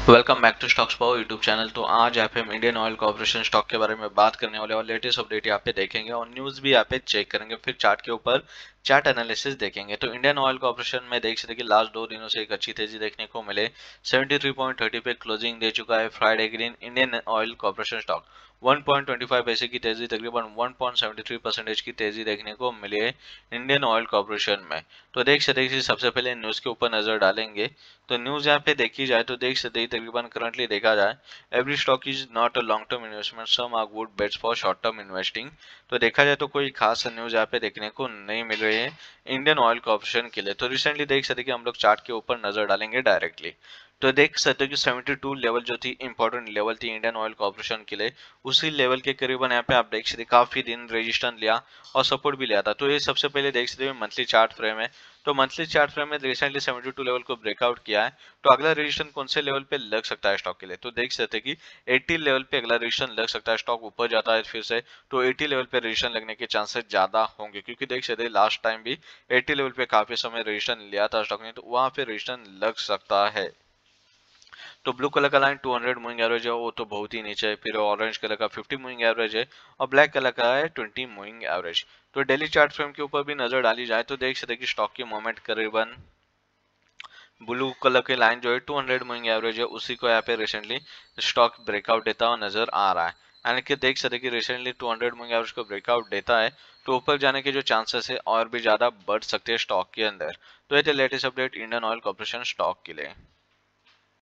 Welcome back to stocks power YouTube channel. तो आज यहाँ पे हम इंडियन ऑयल कॉर्पोरेशन स्टॉक के बारे में बात करने वाले और लेटेस्ट अपडेट यहाँ पे देखेंगे और न्यूज़ भी यहाँ पे चेक करेंगे, फिर चार्ट के ऊपर चार्ट एनालिसिस देखेंगे। तो इंडियन ऑयल कॉर्पोरेशन में देख सकते कि लास्ट 2 दिनों से एक अच्छी तेजी देखने को मिले। 73.30 पे क्लोजिंग दे चुका है फ्राइडे के दिन इंडियन ऑयल कॉर्पोरेशन स्टॉक। 1.25 पैसे की तेजी, तकरीबन 1.73% की तेजी देखने को मिली है इंडियन ऑयल कॉर्पोरेशन में। तो देख सकते कि सबसे पहले न्यूज़ के ऊपर नजर डालेंगे। तो न्यूज़ यहाँ पे देखी जाए तो देख सकते ही तकरीबन करंटली देखा जाए, every stock is not a long term investment, some are good bets for short term investing. तो देखा जाए तो कोई खास न्यूज़ यहाँ पे देखने को नहीं मिल रही है इंडियन ऑयल कॉर्पोरेशन के लिए। तो रिसेंटली देख सकते कि हम लोग चार्ट के ऊपर नजर डालेंगे डायरेक्टली। तो देख सकते हो कि 72 लेवल जो थी इंपॉर्टेंट लेवल थी इंडियन ऑयल कॉर्पोरेशन के लिए, उसी लेवल के करीबन यहाँ पे आप देख सकते काफी दिन रजिस्ट्रेशन लिया और सपोर्ट भी लिया था। तो ये सबसे पहले देख सकते हो मंथली चार्ट फ्रेम है। तो मंथली चार्ट फ्रेम में रिसेंटली 72 लेवल को ब्रेकआउट किया है। तो अगला रजिस्ट्रेशन कौन से लेवल पे लग सकता है स्टॉक के लिए, तो देख सकते हैं कि 80 लेवल पे अगला रजिस्ट्रेशन लग सकता है। स्टॉक ऊपर जाता है फिर से तो 80 लेवल पे रजिस्ट्रेशन लगने के चांसेस ज्यादा होंगे, क्योंकि देख सकते हैं लास्ट टाइम भी 80 लेवल पे काफी समय रजिस्ट्रेशन लिया था स्टॉक ने, तो वहां पे रजिस्ट्रेशन लग सकता है। तो ब्लू कलर का लाइन 200 मूविंग एवरेज है, वो तो बहुत ही नीचे है। फिर ऑरेंज कलर का 50 मूविंग एवरेज है और ब्लैक कलर का है 20 मूविंग एवरेज। तो डेली चार्ट फ्रेम के ऊपर भी नजर डाली जाए तो देख सकते हैं कि स्टॉक की मूवमेंट करीबन ब्लू कलर की लाइन जो है 200 मूविंग एवरेज है, उसी को यहाँ पे रिसेंटली स्टॉक ब्रेकआउट देता हुआ नजर आ रहा है। यानी कि देख सकते कि रिसेंटली 200 मूविंग एवरेज को ब्रेकआउट देता है तो ऊपर जाने के जो चांसेस है और भी ज्यादा बढ़ सकते हैं स्टॉक के अंदर। तो ये थे latest update Indian oil corporation stock के लिए।